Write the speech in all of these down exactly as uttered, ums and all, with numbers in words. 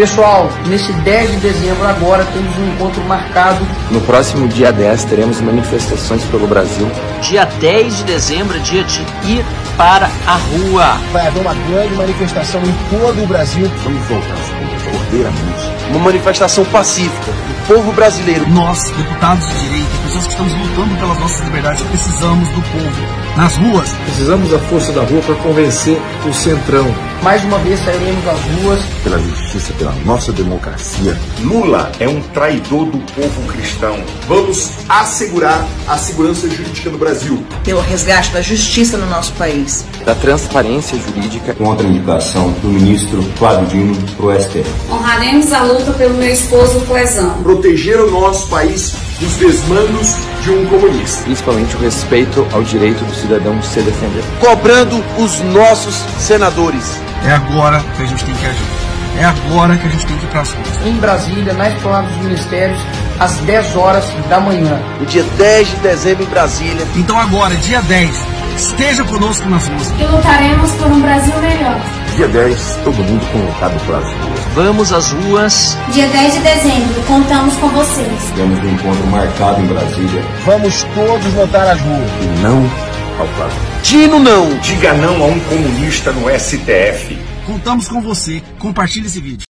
Pessoal, nesse dez de dezembro agora temos um encontro marcado. No próximo dia dez teremos manifestações pelo Brasil. Dia dez de dezembro é dia de ir para a rua. Vai haver uma grande manifestação em todo o Brasil. Vamos voltar às ruas, ordeiramente. Uma manifestação pacífica do povo brasileiro. Nós, deputados de direita, pessoas que estamos lutando pelas nossas liberdades, precisamos do povo nas ruas. Precisamos da força da rua para convencer o Centrão. Mais uma vez sairemos às ruas. Pela justiça, pela nossa democracia. Lula é um traidor do povo cristão. Vamos assegurar a segurança jurídica no Brasil. Pelo resgate da justiça no nosso país. Da transparência jurídica. Contra a indicação do ministro Flávio Dino para o S T F. Honraremos a luta pelo meu esposo Clezão. Proteger o nosso país dos desmandos de um comunista. Principalmente o respeito ao direito do cidadão de se defender. Cobrando os nossos senadores. É agora que a gente tem que agir. É agora que a gente tem que ir para as ruas. Em Brasília, na esplanada dos ministérios, às dez horas da manhã. No dia dez de dezembro em Brasília. Então agora, dia dez, esteja conosco nas ruas. E lutaremos por um Brasil melhor. Dia dez, todo mundo convocado para as ruas. Vamos às ruas. Dia dez de dezembro, contamos com vocês. Temos um encontro marcado em Brasília. Vamos todos votar às ruas. E não ao Flávio. Dino não! Diga não a um comunista no S T F. Contamos com você. Compartilhe esse vídeo.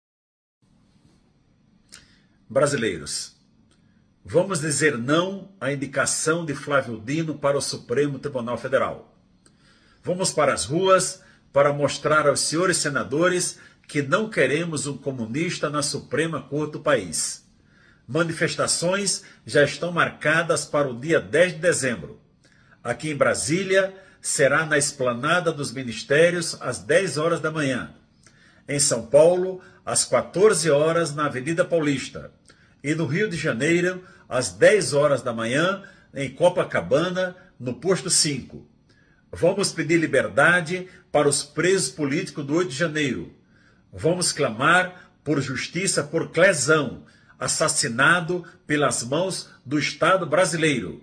Brasileiros, vamos dizer não à indicação de Flávio Dino para o Supremo Tribunal Federal. Vamos para as ruas para mostrar aos senhores senadores que não queremos um comunista na Suprema Corte do país. Manifestações já estão marcadas para o dia dez de dezembro. Aqui em Brasília, será na esplanada dos ministérios às dez horas da manhã. Em São Paulo, às quatorze horas na Avenida Paulista. E no Rio de Janeiro, às dez horas da manhã, em Copacabana, no Posto cinco. Vamos pedir liberdade para os presos políticos do oito de janeiro. Vamos clamar por justiça por Clezão, assassinado pelas mãos do Estado brasileiro.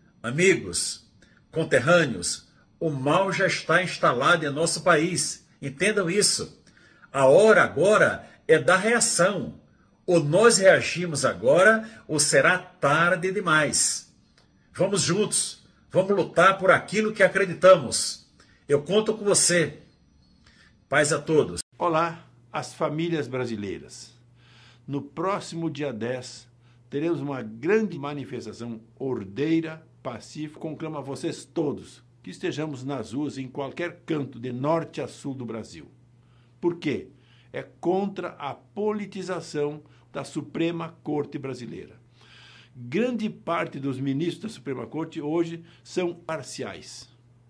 Amigos, conterrâneos, o mal já está instalado em nosso país. Entendam isso. A hora agora é da reação. Ou nós reagimos agora, ou será tarde demais. Vamos juntos. Vamos lutar por aquilo que acreditamos. Eu conto com você. Paz a todos. Olá, as famílias brasileiras. No próximo dia dez, teremos uma grande manifestação ordeira, pacífica, conclama a vocês todos que estejamos nas ruas em qualquer canto, de norte a sul do Brasil. Por quê? É contra a politização da Suprema Corte Brasileira. Grande parte dos ministros da Suprema Corte hoje são parciais.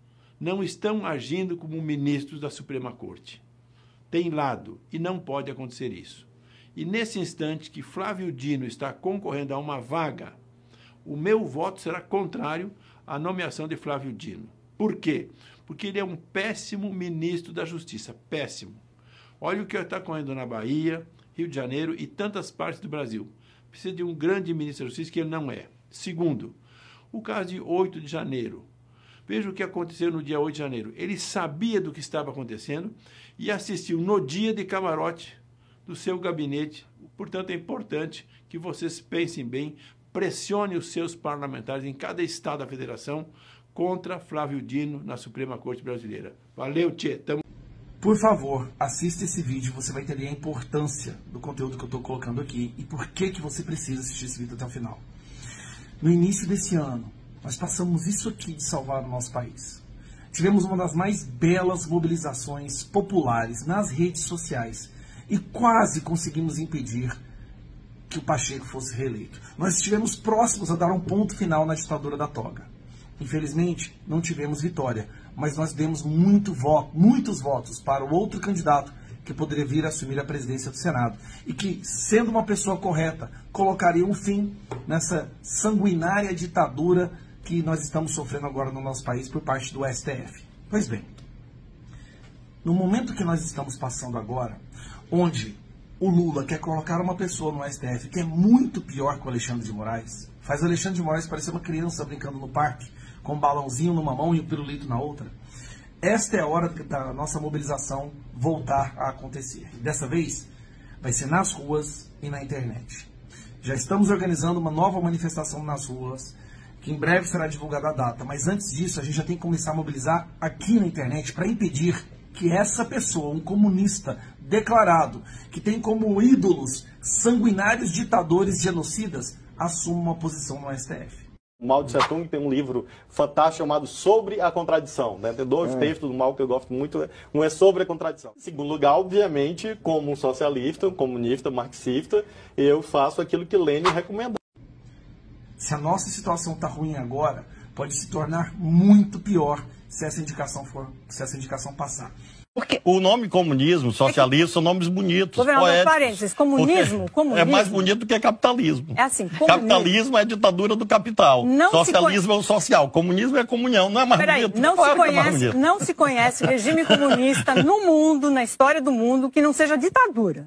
Não estão agindo como ministros da Suprema Corte. Tem lado e não pode acontecer isso. E nesse instante que Flávio Dino está concorrendo a uma vaga, o meu voto será contrário à nomeação de Flávio Dino. Por quê? Porque ele é um péssimo ministro da Justiça. Péssimo. Olha o que está ocorrendo na Bahia, Rio de Janeiro e tantas partes do Brasil. Precisa de um grande ministro da Justiça que ele não é. Segundo, o caso de oito de janeiro. Veja o que aconteceu no dia oito de janeiro. Ele sabia do que estava acontecendo e assistiu no dia de camarote do seu gabinete. Portanto, é importante que vocês pensem bem, pressione os seus parlamentares em cada estado da federação contra Flávio Dino na Suprema Corte Brasileira. Valeu, tchê. Tamo... Por favor, assista esse vídeo, você vai entender a importância do conteúdo que eu estou colocando aqui e por que, que você precisa assistir esse vídeo até o final. No início desse ano, nós passamos isso aqui de salvar o nosso país. Tivemos uma das mais belas mobilizações populares nas redes sociais e quase conseguimos impedir que o Pacheco fosse reeleito. Nós estivemos próximos a dar um ponto final na ditadura da toga. Infelizmente, não tivemos vitória, mas nós demos muito voto, muitos votos para o outro candidato que poderia vir a assumir a presidência do Senado e que, sendo uma pessoa correta, colocaria um fim nessa sanguinária ditadura que nós estamos sofrendo agora no nosso país por parte do S T F. Pois bem, no momento que nós estamos passando agora, onde o Lula quer colocar uma pessoa no S T F que é muito pior que o Alexandre de Moraes, faz o Alexandre de Moraes parecer uma criança brincando no parque, com um balãozinho numa mão e o pirulito na outra. Esta é a hora da nossa mobilização voltar a acontecer. Dessa vez, vai ser nas ruas e na internet. Já estamos organizando uma nova manifestação nas ruas, que em breve será divulgada a data. Mas antes disso, a gente já tem que começar a mobilizar aqui na internet para impedir que essa pessoa, um comunista declarado, que tem como ídolos sanguinários ditadores genocidas, assuma uma posição no S T F. O Mao Tse Tung tem um livro fantástico chamado Sobre a Contradição. Né? Tem dois é. textos do Mao que eu gosto muito. Um é sobre a contradição. Em segundo lugar, obviamente, como um socialista, um comunista, marxista, eu faço aquilo que Lênin recomendou. Se a nossa situação está ruim agora, pode se tornar muito pior se essa indicação for, se essa indicação passar. Porque o nome comunismo, socialismo, é que... são nomes bonitos. Governador, parênteses, comunismo, comunismo... É mais bonito do que capitalismo. É assim, comunismo... Capitalismo é a ditadura do capital. Não Socialismo conhe... é o social. Comunismo é comunhão. Não é mais Peraí, bonito? Não, claro se conhece, é mais bonito. Não se conhece regime comunista no mundo, na história do mundo, que não seja ditadura.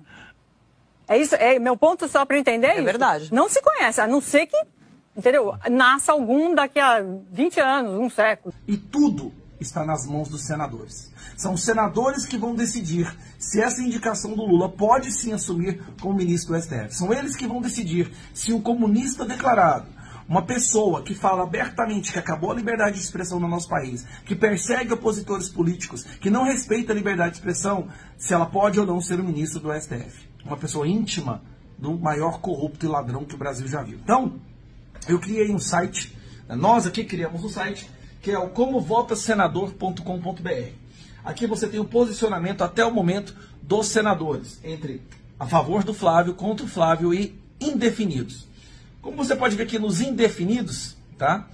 É isso? É meu ponto só para entender É isso? verdade. Não se conhece, a não ser que, entendeu? Nasça algum daqui a vinte anos, um século. E tudo está nas mãos dos senadores. São os senadores que vão decidir se essa indicação do Lula pode sim assumir como ministro do S T F. São eles que vão decidir se um comunista declarado, uma pessoa que fala abertamente que acabou a liberdade de expressão no nosso país, que persegue opositores políticos, que não respeita a liberdade de expressão, se ela pode ou não ser o ministro do S T F. Uma pessoa íntima do maior corrupto e ladrão que o Brasil já viu. Então, eu criei um site, nós aqui criamos um site, que é o como vota senador ponto com ponto br. Aqui você tem o posicionamento até o momento dos senadores, entre a favor do Flávio, contra o Flávio e indefinidos. Como você pode ver aqui nos indefinidos, tá?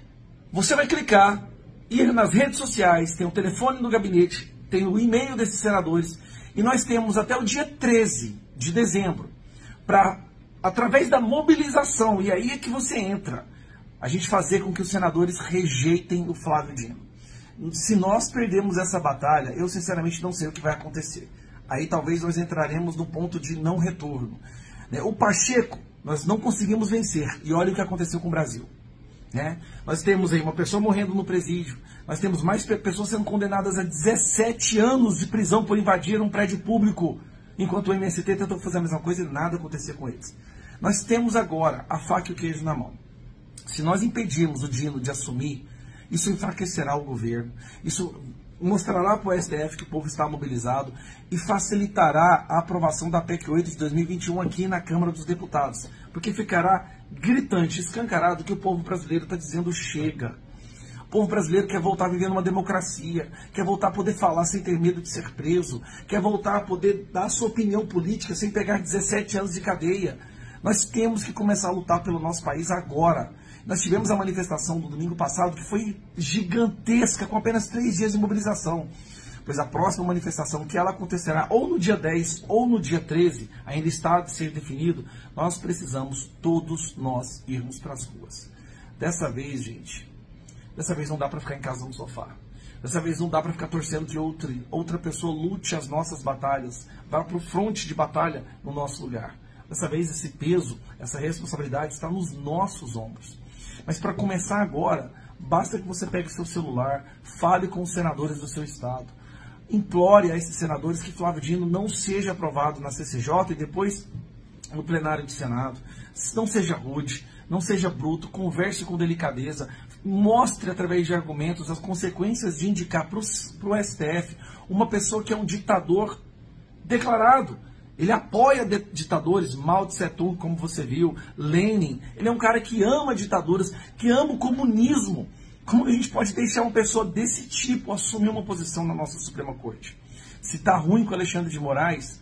Você vai clicar, ir nas redes sociais, tem o telefone do gabinete, tem o e-mail desses senadores, e nós temos até o dia treze de dezembro, para, através da mobilização, e aí é que você entra, a gente fazer com que os senadores rejeitem o Flávio Dino. Se nós perdermos essa batalha, eu sinceramente não sei o que vai acontecer. Aí talvez nós entraremos no ponto de não retorno. O Pacheco, nós não conseguimos vencer. E olha o que aconteceu com o Brasil. Né? Nós temos aí uma pessoa morrendo no presídio. Nós temos mais pessoas sendo condenadas a dezessete anos de prisão por invadir um prédio público. Enquanto o M S T tentou fazer a mesma coisa e nada aconteceu com eles. Nós temos agora a faca e o queijo na mão. Se nós impedirmos o Dino de assumir, isso enfraquecerá o governo, isso mostrará para o S T F que o povo está mobilizado e facilitará a aprovação da P E C oito de dois mil e vinte e um aqui na Câmara dos Deputados, porque ficará gritante, escancarado que o povo brasileiro está dizendo chega. O povo brasileiro quer voltar a viver numa democracia, quer voltar a poder falar sem ter medo de ser preso, quer voltar a poder dar sua opinião política sem pegar dezessete anos de cadeia. Nós temos que começar a lutar pelo nosso país agora. Nós tivemos a manifestação do domingo passado, que foi gigantesca, com apenas três dias de mobilização. Pois a próxima manifestação, que ela acontecerá ou no dia dez ou no dia treze, ainda está a ser definido, nós precisamos, todos nós, irmos para as ruas. Dessa vez, gente, dessa vez não dá para ficar em casa no sofá. Dessa vez não dá para ficar torcendo que outra, outra pessoa lute as nossas batalhas, vá para o fronte de batalha no nosso lugar. Dessa vez esse peso, essa responsabilidade está nos nossos ombros. Mas para começar agora, basta que você pegue seu celular, fale com os senadores do seu estado, implore a esses senadores que Flávio Dino não seja aprovado na C C J e depois no plenário do Senado. Não seja rude, não seja bruto, converse com delicadeza, mostre através de argumentos as consequências de indicar para o S T F uma pessoa que é um ditador declarado. Ele apoia ditadores, Mao Tse Tung, como você viu, Lenin. Ele é um cara que ama ditaduras, que ama o comunismo. Como a gente pode deixar uma pessoa desse tipo assumir uma posição na nossa Suprema Corte? Se está ruim com Alexandre de Moraes,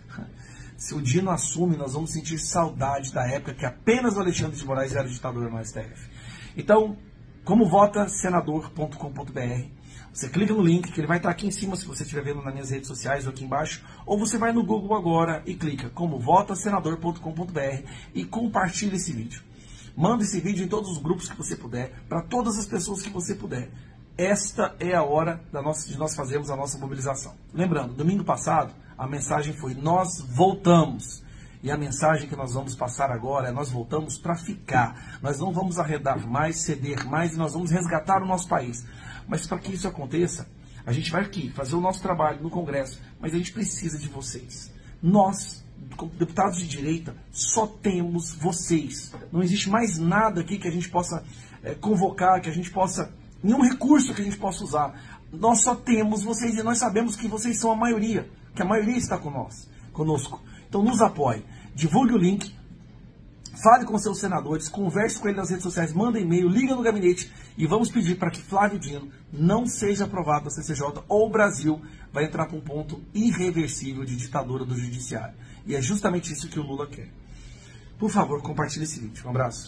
se o Dino assume, nós vamos sentir saudade da época que apenas o Alexandre de Moraes era ditador no S T F. Então, como vota senador ponto com ponto br? Você clica no link, que ele vai estar aqui em cima, se você estiver vendo nas minhas redes sociais ou aqui embaixo, ou você vai no Google agora e clica como vota senador ponto com ponto br e compartilha esse vídeo. Manda esse vídeo em todos os grupos que você puder, para todas as pessoas que você puder. Esta é a hora da nossa, de nós fazermos a nossa mobilização. Lembrando, domingo passado, a mensagem foi: nós voltamos. E a mensagem que nós vamos passar agora é: nós voltamos para ficar. Nós não vamos arredar mais, ceder mais, e nós vamos resgatar o nosso país. Mas para que isso aconteça, a gente vai aqui fazer o nosso trabalho no Congresso, mas a gente precisa de vocês. Nós deputados de direita, só temos vocês. Não existe mais nada aqui que a gente possa é, convocar, que a gente possa... Nenhum recurso que a gente possa usar. Nós só temos vocês e nós sabemos que vocês são a maioria. Que a maioria está com nós, conosco. Então nos apoie. Divulgue o link. Fale com seus senadores. Converse com ele nas redes sociais. Manda e-mail. Liga no gabinete. E vamos pedir para que Flávio Dino não seja aprovado da C C J ou o Brasil vai entrar para um ponto irreversível de ditadura do judiciário. E é justamente isso que o Lula quer. Por favor, compartilhe esse vídeo. Um abraço.